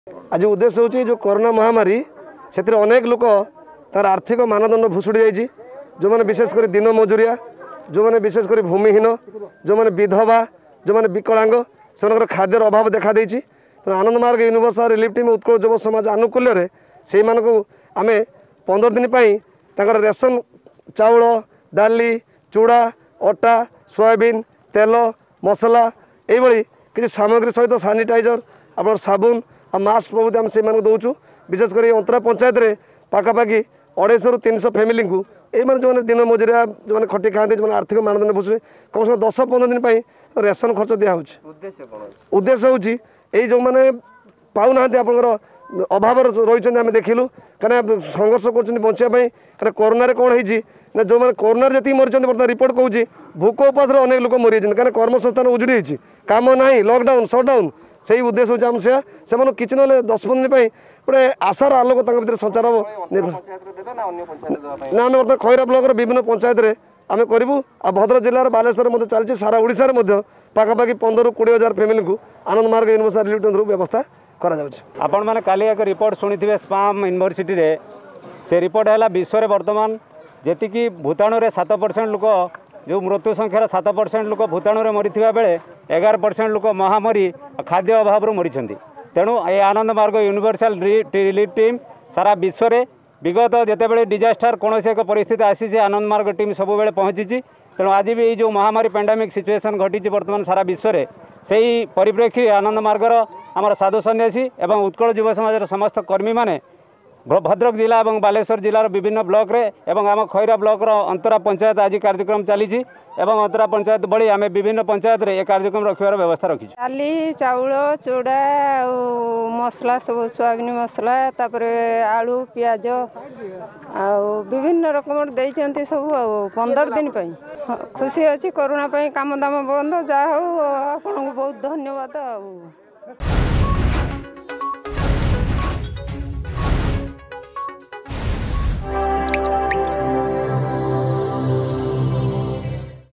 आज उद्देश्य हूँ जो कोरोना महामारी से अनेक लोक तार आर्थिक मानदंड भुशुड़ी जाइए जो मैंने विशेषकर दिन मजुरिया जो मैंने विशेषकर भूमिहीन जो मैंने विधवा जो मैंने विकलांग से खाद्यर अभाव देखा देती तेना Anand Marg universal relief team Utkal Yuva Samaj आनुकूल्य से आम 15 दिन रेशन चाउल डाली चूड़ा अटा सोयाबीन तेल मसला ये किसी सामग्री सहित सानिटाइजर आप साबुन आ मास्क प्रभृति आम से दौचु विशेषकर अंतरा पंचायत में पाखापाखि 250 ରୁ 300 फैमिली को ये जो दिन मजुरिया जो मैंने खटी खाते जो आर्थिक मानदंड भूषुड़ी कम से कम 10-15 दिन रेशन खर्च दिया उद्देश्य हूँ ये जो मैंने पाऊना आप अभाव रही आम देखिलु कहीं संघर्ष कर बचाई कहीं कोरोना कौन है जो मैंने कोरोना जी मरी बर्तमान रिपोर्ट कहूँ भूक उपास अनेक लोक मरी कहीं कर्मसंस्थान उजुड़ी कम ना लॉकडाउन सटडाउन से ही उद्देश्य हूँ से किसी ना 10-15 दिन गोटे आशार आलोक भर संचार हम ना आम बर्तमान खैरा ब्लॉक विभिन्न पंचायत में आम करूँ आ भद्रक जिलार बालेश्वर में चलती सारा ओडिशा रे पाखापाखि 15 ରୁ 20 हजार फैमिली को आनंद मार्ग यूनिवर्सल रिलीफ टीम व्यवस्था आपण मैंने काली एक रिपोर्ट शुणी स्पाम यूनिवर्सिटी रे से रिपोर्ट है विश्व में बर्तमान जी भूताणु 7% लोक जो मृत्यु संख्यार 7% लोक भूताणु मरी बेले 11% लोक महामारी खाद्य अभाव मरी तेणु ये आनंद मार्ग यूनिवर्सल रिलीफ टीम सारा विश्व में विगत जितेबाला डिजास्टर कौन एक परिस्थिति आसी आनंद मार्ग टीम सब बेले पहुँची तेणु आज भी ये जो महामारी पेंडेमिक सिचुएशन घटी बर्तमान सारा विश्व में से ही परिप्रेक्षी आनंद मार्गर आमर साधु सन्यासी एवं उत्कल युव समाज समस्त कर्मी माने भद्रक जिला और बालेश्वर जिलार विभिन्न ब्लॉक रे एवं आम खैरा ब्लॉक अंतरा पंचायत आज कार्यक्रम चली अंतरा पंचायत बड़ी आम विभिन्न पंचायत रे कार्यक्रम रखार व्यवस्था रखी डाली चाउल चूड़ा मसला सब सोयाबीन मसला तापर आलू पियाज विभिन्न रकम देते सब 15 दिन खुशी अच्छी कोरोना काम दाम बंद जा आपको बहुत धन्यवाद।